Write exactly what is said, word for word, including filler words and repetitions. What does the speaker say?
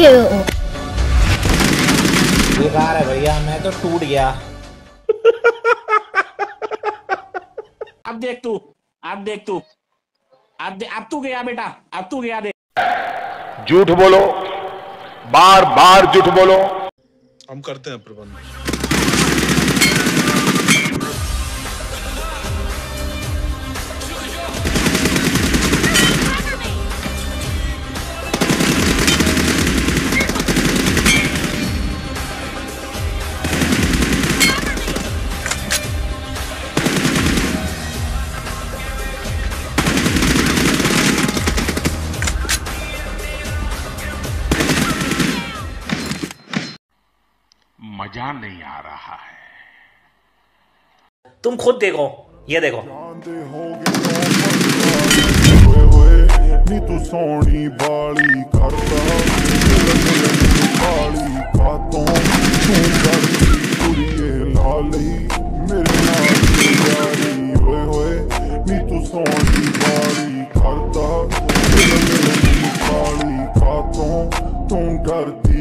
बेकार है भैया, मैं तो टूट गया। अब देख तू, अब देख तू, अब दे, अब तू गया बेटा, अब तू गया। देख, झूठ बोलो, बार बार झूठ बोलो। हम करते हैं प्रबंध। मजा नहीं आ रहा है। तुम खुद देखो, ये देखो। नी तू सोनी बाली करता बाली कातों तू करती कुड़िए लाली मेरे नाल होए होए नी तू सोनी बाली करता बाली कातों तू करती